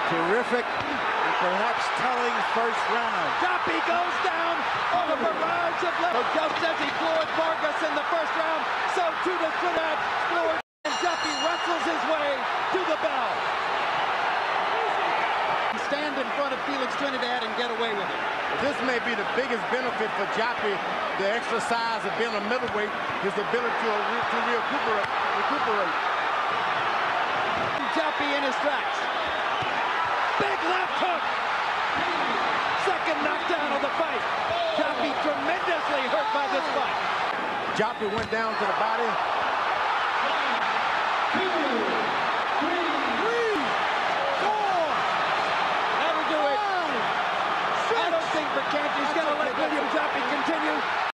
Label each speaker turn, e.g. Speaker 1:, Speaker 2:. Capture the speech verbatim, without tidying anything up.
Speaker 1: Terrific and perhaps telling first round.
Speaker 2: Joppy goes down on a barrage of left. Just as he floored Vargas in the first round, so too does Trinidad. Floored, and Joppy wrestles his way to the bell. Stand in front of Felix Trinidad and get away with it.
Speaker 1: This may be the biggest benefit for Joppy, the exercise of being a middleweight, his ability to, to recuperate. recuperate.
Speaker 2: Joppy in his tracks. Big left hook. Second knockdown of the fight. Joppy tremendously hurt by this fight.
Speaker 1: Joppy went down to the body.
Speaker 2: Three, four. That'll do it. I don't think Mercanti's going to let William Joppy continue.